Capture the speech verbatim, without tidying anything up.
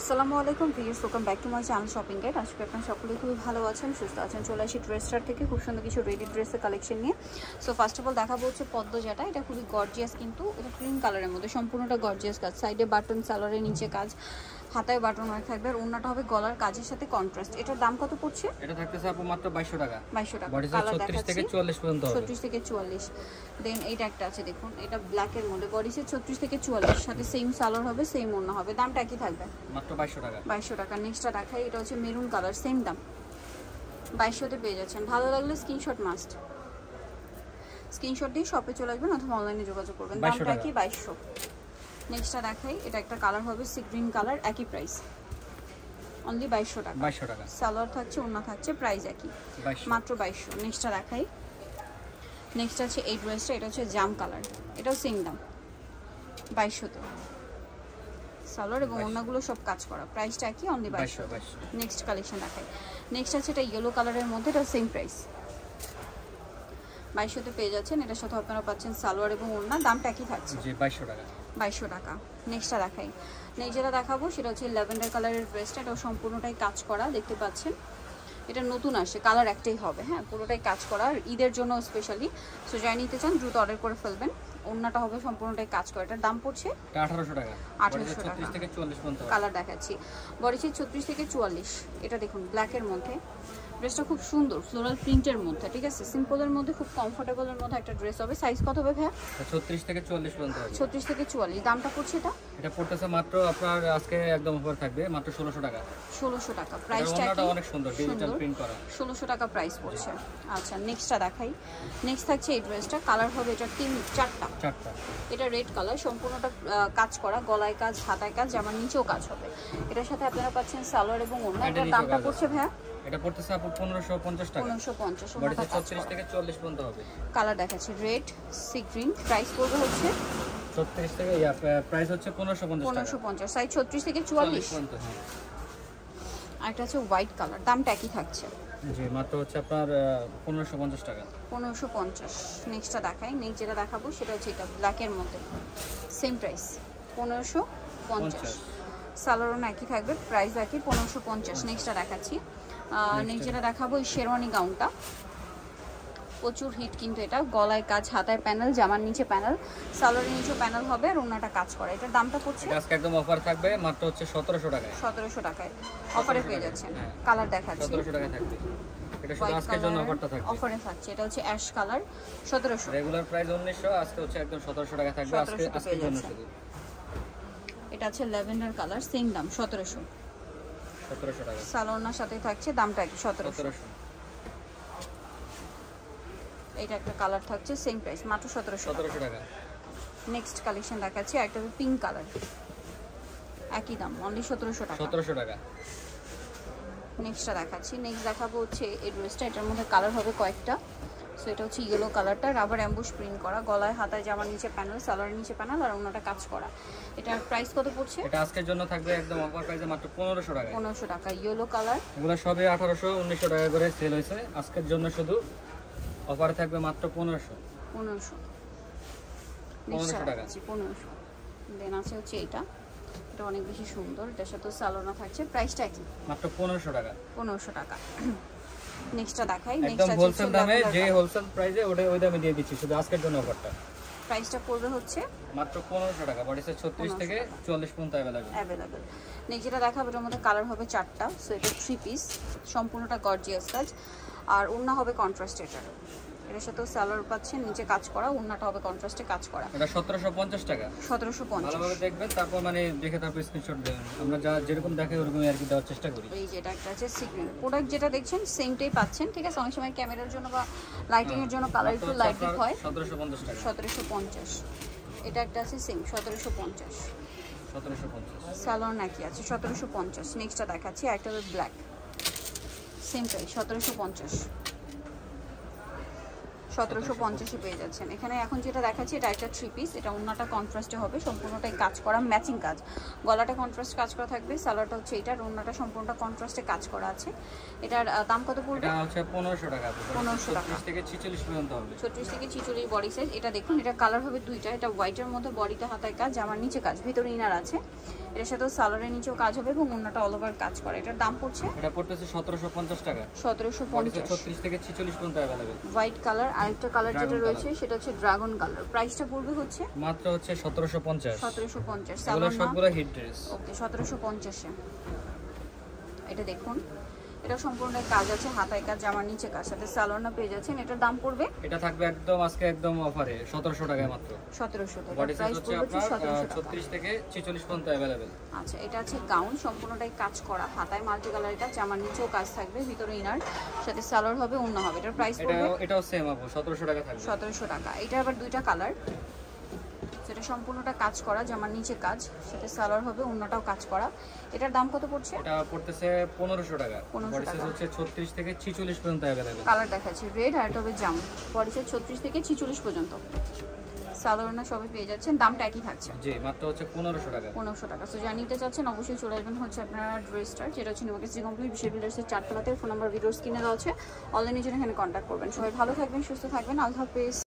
আসসালামু আলাইকুম viewers, welcome back to my channel shopping guide. আজকে আপনারা সকলেই খুবই ভালো আছেন, সুস্থ আছেন। চলে আসি ড্রেস স্টার থেকে খুব সুন্দর কিছু রেডি ড্রেসের কালেকশন নিয়ে। সো ফার্স্ট অফ অল দেখাবো হচ্ছে পদ্ম যেটা, এটা খুবই গর্জিয়াস, কিন্তু এটা ক্রিম কালারের মধ্যে সম্পূর্ণটা গর্জিয়াস কাজ। সাইডে বাটন, সালোয়ারের নিচে কাজ, হাতায় বাটন হয়ে থাকবে, আর ওন্নাটা হবে গলার কাজের সাথে কন্ট্রাস্ট। এটার দাম কত পড়ছে? এটা থাকতেছে আপু মাত্র বাইশশো টাকা। বাইশশো টাকা। বডি সাইজ ছত্রিশ থেকে চুয়াল্লিশ পর্যন্ত হবে। ছত্রিশ থেকে চুয়াল্লিশ। দেন এইটা একটা আছে দেখুন, এটা ব্ল্যাকের মধ্যে, বডি সাইজ ছত্রিশ থেকে চুয়াল্লিশ, সাথে সেম সালোয়ার হবে, সেম ওন্না হবে। দামটা কি থাকবে? মাত্র বাইশশো টাকা। বাইশশো টাকা। নেক্সটটা দেখাই, এটা হচ্ছে মেরুন কালার, সেম দাম বাইশশোতে পেয়ে যাচ্ছেন। ভালো লাগলে স্ক্রিনশট মাস্ট, স্ক্রিনশট দিয়ে শপে চলে আসবেন অথবা অনলাইনে যোগাযোগ করবেন। দামটা কি? বাইশশো। নেক্সটটা দেখাই, এটা একটা কালার হবে সি গ্রিন কালার, একই প্রাইস, অনলি বাইশশো টাকা। বাইশশো টাকা সালোয়ার থাকছে, ওন্না থাকছে, প্রাইস একই, মাত্র বাইশশো। নেক্সটটা দেখাই, নেক্সট আছে এই ড্রেসটা, এটা হচ্ছে জাম কালার, এটাও সেম দাম বাইশশোতে। সালোয়ার এবং ওন্নাগুলো সব কাজ করা, প্রাইসটা একই, অনলি বাইশশো। নেক্সট কালেকশন দেখাই, নেক্সট আছে এটা ইয়েলো কালারের মধ্যে, এটা সেম প্রাইস বাইশশোতে পেয়ে যাচ্ছেন। এটার সাথে আপনারা পাচ্ছেন সালোয়ার এবং ওন্না, দামটা একই থাকছে, বাইশশো টাকা। বাইশশো টাকা। নেক্সটটা দেখাই, নেক্সট যেটা দেখাবো সেটা হচ্ছে ল্যাভেন্ডার কালারের ড্রেসটা, এটাও সম্পূর্ণটাই কাজ করা, দেখতে পাচ্ছেন। এটা নতুন আসে, কালার একটাই হবে, হ্যাঁ, পুরোটাই কাজ করা, আর ঈদের জন্য স্পেশালি। সো যাই নিতে চান দ্রুত অর্ডার করে ফেলবেন। ওন্নাটা হবে সম্পূর্ণটাই কাজ করা। এটার দাম পড়ছে আঠারোশো টাকা। আঠারোশো টাকা। থেকে চুয়াল্লিশ পর্যন্ত কালার দেখাচ্ছি, বডি সাইজ ছত্রিশ থেকে চুয়াল্লিশ। এটা দেখুন ব্ল্যাকের মধ্যে, ড্রেসটা খুব সুন্দর ফ্লোরাল প্রিন্টের মধ্যে, ঠিক আছে, সিম্পলের মধ্যে, খুব কমফোর্টেবলের মধ্যে একটা ড্রেস হবে। সাইজ কত হবে ভাইয়া? ছত্রিশ থেকে চুয়াল্লিশ পর্যন্ত হবে। ছত্রিশ থেকে চুয়াল্লিশ। দামটা পড়ছে এটা? এটা পড়তেছে মাত্র আপনার আজকে একদম অফার থাকবে মাত্র ষোলোশো টাকা। ষোলোশো টাকা। প্রাইসটা কি? অনেক সুন্দর, ডিজিটাল প্রিন্ট করা, ষোলোশো টাকা প্রাইস পড়ছে। আচ্ছা, নেক্সটটা দেখাই, নেক্সট থাকছে এই ড্রেসটা, কালার হবে এটা তিন চারটা চারটা। এটা রেড কালার, সম্পূর্ণটা কাজ করা, গলায় কাজ, হাতায় কাজ, জামার নিচেও কাজ হবে। এটার সাথে আপনারা পাচ্ছেন সালোয়ার এবং ওন্না। এটার দামটা পড়ছে ভাইয়া? এটা পড়তেছে আপু পনেরোশো পঞ্চাশ টাকা। পনেরোশো পঞ্চাশ। বডি সাইজ ছত্রিশ থেকে চুয়াল্লিশ পর্যন্ত হবে। কালার দেখাচ্ছি রেড, সি গ্রিন, প্রাইস পড়বে হচ্ছে ছত্রিশ থেকে, ইয়া প্রাইস হচ্ছে পনেরোশো পঞ্চাশ টাকা। পনেরোশো পঞ্চাশ, সাইজ ছত্রিশ থেকে চুয়াল্লিশ। আর একটা আছে হোয়াইট কালার, দামটা একই থাকছে, জি, মাত্র হচ্ছে আপনার পনেরোশো পঞ্চাশ টাকা। পনেরোশো পঞ্চাশ। নেক্সটটা দেখাই, নেক্সট যেটা দেখাবো সেটা হচ্ছে এটা ব্ল্যাকের মধ্যে, সেম প্রাইস পনেরোশো পঞ্চাশ। সালোয়ারও একই থাকবে, প্রাইস একই, পনেরোশো পঞ্চাশ। নেক্সটটা দেখাচ্ছি, নেক্সট যেটা দেখাবো এই শেরওয়ানি গাউনটা, প্রচুর হিট কিন্তু এটা, গলায় কাজ, হাতায় প্যানেল, জামার নিচে প্যানেল, সালোয়ারের নিচে প্যানেল হবে, আর ওন্নাটা কাজ করা। এটার দামটা পড়ছে আজকে একদম অফার থাকবে মাত্র হচ্ছে সতেরোশো টাকায়। সতেরোশো টাকায় অফারে পেয়ে যাচ্ছেন। কালার দেখাচ্ছি, সতেরোশো টাকা থাকবে। এটা শুধু আজকের জন্য অফারটা থাকবে, অফারে থাকছে। এটা হচ্ছে অ্যাশ কালার, সতেরোশো। রেগুলার প্রাইস উনিশশো, আজকে হচ্ছে একদম সতেরোশো টাকা থাকবে আজকে আজকের জন্য শুধু। এটা আছে ল্যাভেন্ডার কালার, সেম দাম সতেরোশো। সতেরোশো টাকা। সালোয়ার সাথে থাকছে, দামটা কি? সতেরোশো। এটা একটা কালার থাকছে, সেম প্রাইস, মাত্র সতেরোশো টাকা। নেক্সট কালেকশন দেখাচ্ছি, একটা পিঙ্ক কালার, একই দাম, অনলি সতেরোশো টাকা। সতেরোশো টাকা। নেক্সটটা দেখাচ্ছি, নেক্সট দেখাবো হচ্ছে এই ড্রেসটা, এটার মধ্যে কালার হবে কয়েকটা। সো এটা হচ্ছে ইয়েলো কালারটা, রাবার অ্যাম্বুশ প্রিন্ট করা, গলায় হাতায় জামার নিচে প্যানেল, সালোয়ারের নিচে প্যানেল, আর ওন্নাটা কাজ করা। এটার প্রাইস কত পড়ছে? এটা আজকের জন্য থাকবে একদম অফার প্রাইসে মাত্র পনেরোশো টাকা। পনেরোশো টাকা। ইয়েলো কালার, এগুলো সবে আঠারোশো উনিশশো টাকা করে সেল হয়েছে, আজকের জন্য শুধু অফারে থাকবে মাত্র পনেরোশো। পনেরোশো পনেরোশো টাকা। পনেরোশো। দেন আছে হচ্ছে এটা, এটা অনেক বেশি সুন্দর, এটার সাথে সালোনা থাকছে, প্রাইসটা কি? মাত্র পনেরোশো টাকা। পনেরোশো টাকা। নেক্সটটা দেখাই, একদম হোলসেল দামে, যে হোলসেল প্রাইসে ওটা ওই দামে দিয়ে দিচ্ছি শুধু আজকের জন্য অফারটা। প্রাইসটা পড়বে হচ্ছে মাত্র পনেরোশো টাকা। বডি সাইজ ছত্রিশ থেকে চুয়াল্লিশ পর্যন্ত अवेलेबल अवेलेबल। নেক্সট যেটা দেখাবো এটার মধ্যে কালার হবে চারটা। সো এটা থ্রি পিস, সম্পূর্ণটা গর্জিয়াস কাজ, আর ওন্না হবে কন্ট্রাস্টেড। এটার সাথে সালোয়ার পাচ্ছেন, নিচে কাজ করা, ওন্নাটা হবে কন্ট্রাস্টে কাজ করা। এটা সতেরোশো পঞ্চাশ টাকা। সতেরোশো পঞ্চাশ। ভালোভাবে দেখবেন, তারপর মানে দেখে তারপর স্ক্রিনশট দেবেন, আমরা যা যেরকম দেখে ওরকমই আর কি দেওয়ার চেষ্টা করি। এই যেটা একটা আছে সিক্রেট প্রোডাক্ট, যেটা দেখছেন সেমটাই পাচ্ছেন, ঠিক আছে। অনেক সময় ক্যামেরার জন্য বা লাইটিং এর জন্য কালার একটু লাইটিং হয়। সতেরোশো পঞ্চাশ টাকা। সতেরোশো পঞ্চাশ। এটা একটা আছে সেম সতেরোশো পঞ্চাশ। সতেরোশো পঞ্চাশ। সালোয়ার নাকি আছে সতেরোশো পঞ্চাশ। নেক্সটটা দেখাচ্ছি, একটা হবে ব্ল্যাক, সেম প্রাইস সতেরোশো পঞ্চাশ। সতেরোশো পঞ্চাশে পেয়ে যাচ্ছেন। এখানে এখন যেটা দেখাচ্ছি এটা একটা থ্রি পিস, এটা ওন্নাটা কন্ট্রাস্টে হবে, সম্পূর্ণটাই কাজ করা, ম্যাচিং কাজ, গলাটা কন্ট্রাস্ট কাজ করা থাকবে, সালোয়ারটা হচ্ছে এটা, ওন্নাটা সম্পূর্ণটা কন্ট্রাস্টে কাজ করা আছে। এটার দাম কত পড়বে? এটা হচ্ছে পনেরোশো টাকা। পনেরোশো টাকা থেকে ছিচল্লিশ পর্যন্ত হবে। ছত্রিশ থেকে ছিচল্লিশ বডি সাইজ। এটা দেখুন, এটা কালার হবে দুইটা, এটা হোয়াইটের মধ্যে, বডিতে হাতায় কাজ, জামার নিচে কাজ, ভিতরে ইনার আছে। এর সাথে সালোয়ারের নিচেও কাজ হবে এবং অন্যটা অল ওভার কাজ করে। এটার দাম পড়ছে এটা পড়তেছে সতেরোশো পঞ্চাশ টাকা। সতেরোশো পঞ্চাশ। ছত্রিশ থেকে ছেচল্লিশ পর্যন্ত अवेलेबल। White colour. আরেকটা কালার যেটা রয়েছে সেটা হচ্ছে ড্রাগন কালার। প্রাইসটা পড়বে হচ্ছে মাত্র হচ্ছে সতেরোশো পঞ্চাশ। সতেরোশো পঞ্চাশ। এগুলো সালোয়ার সবগুলো হিট ড্রেস। ওকে, সতেরোশো পঞ্চাশ এ এটা দেখুন, এটা সম্পূর্ণ কাজ আছে, হাতায় কাজ, জামার নিচে কাজ, সাথে সালোয়ার না পেয়ে যাচ্ছেন। এটার দাম পড়বে, এটা থাকবে একদম আজকে একদম অফারে সতেরোশো টাকায় মাত্র। সতেরোশো টাকা। বডি সাইজ প্রাইস হচ্ছে পড়বে আপনার সতেরোশো টাকা। ছত্রিশ থেকে ছেচল্লিশ পর্যন্ত अवेलेबल। আচ্ছা, এটা আছে গাউন, সম্পূর্ণটাই কাজ করা, হাতায় মাল্টি কালার কাজ, জামার নিচেও কাজ থাকবে, ভিতরে ইনার, সাথে সালোয়ার হবে, ওড়না হবে। এটার প্রাইস এটা পড়বে এটাও সেম আপু সতেরোশো টাকা থাকবে। সতেরোশো টাকা। এটা আবার দুইটা কালার, সেটা সম্পূর্ণটা কাজ করা, জামার নিচে কাজ, সাথে সালোয়ার হবে, ওড়নাটাও কাজ করা। এটার দাম কত পড়ছে? এটা পড়তেছে পনেরোশো টাকা। বডি সাইজ হচ্ছে ছত্রিশ থেকে ছেচল্লিশ পর্যন্ত अवेलेबल। কালার দেখাচ্ছি রেড, আর এটা হবে জাম, বডি সাইজ ছত্রিশ থেকে ছেচল্লিশ পর্যন্ত। সালোয়ার না সবই পেয়ে যাচ্ছেন, দামটা একই থাকছে জি মাত্র হচ্ছে পনেরোশো টাকা। পনেরোশো টাকা। সো যারা নিতে চাচ্ছেন অবশ্যই চলে আসবেন হচ্ছে আপনারা ড্রেসটার, যেটা হচ্ছে নিউমার্কেট কমপ্লিট বিশেষ বিল্ডার্সের চারতলাতে। ফোন নাম্বার ভিডিওর স্ক্রিনে দেওয়া আছে, অনলাইনের জন্য এখানে কন্ট্যাক্ট করবেন। সবাই ভালো থাকবেন, সুস্থ থাকবেন, আল্লাহ হাফেজ।